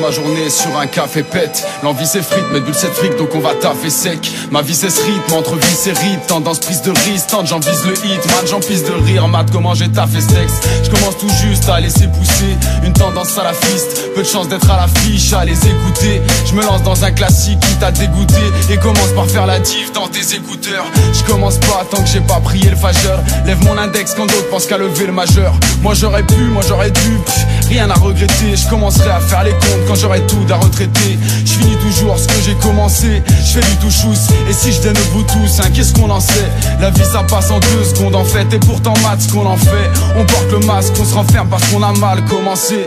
ma journée sur un café pète. L'envie s'effrite, mes bulles s'effritent, donc on va taffer sec. Ma vie c'est ce rythme, entre vice et rythme. Tendance prise de risque, tant j'en vise le hit. Man j'en pisse de rire, mat comment j'ai taffé ce texte. Je commence tout juste à laisser pousser une tendance salafiste. Peu de chance d'être à l'affiche, à les écouter. Je me lance dans un classique qui t'a dégoûté. Et commence par faire la diff dans tes écouteurs. Je commence pas tant que j'ai pas prié le fageur. Lève mon index quand d'autres pensent qu'à lever le majeur. Moi j'aurais pu, moi j'aurais dû, rien à regretter. Je commencerai à faire les comptes quand j'aurai tout à retraiter. Je finis toujours ce que j'ai commencé. Je fais du touchous, et si je donne vous tous, hein, qu'est-ce qu'on en sait? La vie ça passe en 2 secondes en fait. Et pourtant mat ce qu'on en fait. On porte le masque, on se renferme parce qu'on a mal commencé.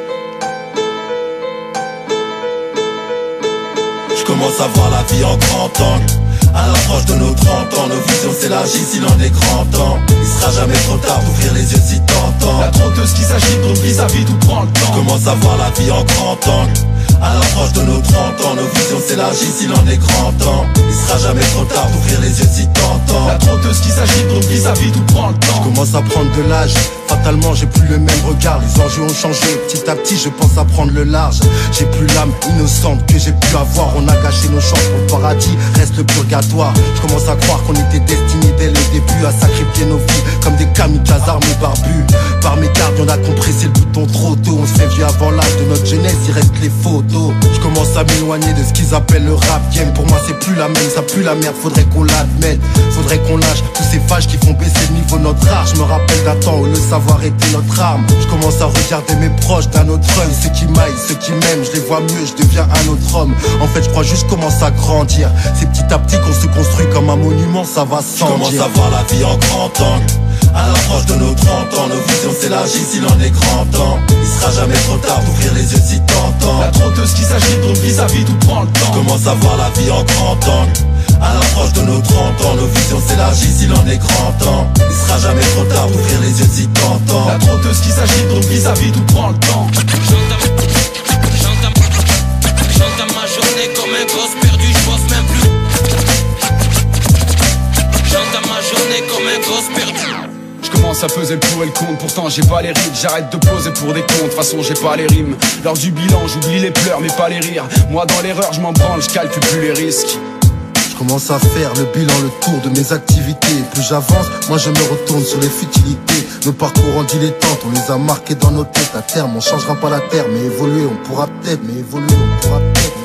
Je commence à voir la vie en grand angle. À l'approche de nos 30 ans, nos visions s'élargissent, il en est grand temps. Il sera jamais trop tard d'ouvrir les yeux si t'entends. La trotteuse qui s'agite, donc vis-à-vis tout prend le temps. Je commence à voir la vie en grand angle. À l'approche de nos 30 ans, nos visions s'élargissent, il en est grand temps. Il sera jamais trop tard d'ouvrir les yeux si t'entends. La trotteuse qui s'agite, donc vis-à-vis tout prend le temps. Je commence à prendre de l'âge, fatalement j'ai plus le même regard. Les enjeux ont changé, petit à petit je pense à prendre le large. J'ai plus l'âme innocente que j'ai pu avoir. On a gâché nos chances pour le paradis, reste le purgatoire. Je commence à croire qu'on était destinés dès le début à sacrifier nos vies comme des kamikazes armés barbus. Par mégarde on a compressé le bouton trop tôt. On se fait vieux avant l'âge de notre jeunesse, il reste les photos. Je commence à m'éloigner de ce qu'ils appellent le rap game. Pour moi c'est plus la même, ça pue la merde, faudrait qu'on l'admette. Faudrait qu'on lâche tous ces fâches qui font baisser le niveau de notre art. Je me rappelle d'un temps où le savoir était notre arme. Je commence à regarder mes proches d'un autre œil. Ceux qui m'aillent, ceux qui m'aiment, je les vois mieux, je deviens un autre homme. En fait je crois juste commence à grandir. C'est petit à petit qu'on se construit comme un monument, ça va sans Je commence dire. à voir la vie en grand angle. À l'approche de nos 30 ans, nos visions s'élargissent, il en est grand temps. Il sera jamais trop tard d'ouvrir les yeux si t'entends. La trotteuse qui s'agite, donc vis-à-vis tout prend le temps. Je commence à voir la vie en grand angle. À l'approche de nos 30 ans, nos visions s'élargissent, il en est grand temps. Il sera jamais trop tard d'ouvrir les yeux si t'entends. La trotteuse qui s'agite, donc vis-à-vis tout prend le temps. J'entame ma journée comme un gosse perdu, je bosse même plus. J'entame ma journée comme un gosse perdu. Je commence à peser le pour et le contre, pourtant j'ai pas les rides. J'arrête de poser pour des comptes, de toute façon j'ai pas les rimes. Lors du bilan j'oublie les pleurs mais pas les rires. Moi dans l'erreur je m'en branle, je calcule plus les risques. Je commence à faire le bilan, le tour de mes activités. Plus j'avance, moi je me retourne sur les futilités. Nos parcours en dilettante, on les a marqués dans nos têtes. À terme, on changera pas la terre, mais évoluer on pourra peut-être. Mais évoluer on pourra peut-être.